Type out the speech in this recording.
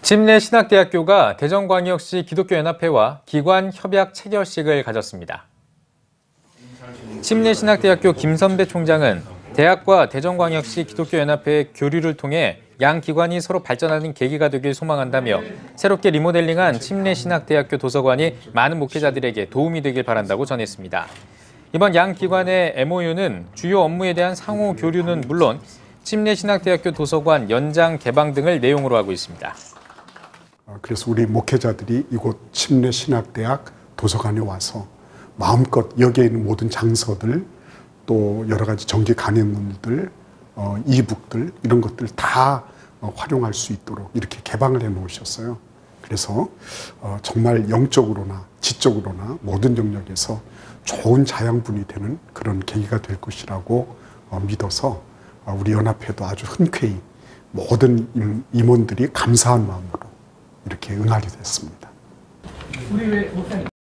침례신학대학교가 대전광역시 기독교연합회와 기관 협약 체결식을 가졌습니다. 침례신학대학교 김선배 총장은 대학과 대전광역시 기독교연합회의 교류를 통해 양 기관이 서로 발전하는 계기가 되길 소망한다며 새롭게 리모델링한 침례신학대학교 도서관이 많은 목회자들에게 도움이 되길 바란다고 전했습니다. 이번 양 기관의 MOU는 주요 업무에 대한 상호 교류는 물론 침례신학대학교 도서관 연장 개방 등을 내용으로 하고 있습니다. 그래서 우리 목회자들이 이곳 침례신학대학 도서관에 와서 마음껏 여기에 있는 모든 장서들, 또 여러 가지 정기 강연문들, 이북들 이런 것들 다 활용할 수 있도록 이렇게 개방을 해 놓으셨어요. 그래서 정말 영적으로나 지적으로나 모든 영역에서 좋은 자양분이 되는 그런 계기가 될 것이라고 믿어서 우리 연합회도 아주 흔쾌히 모든 임원들이 감사한 마음으로 이렇게 응하게 됐습니다.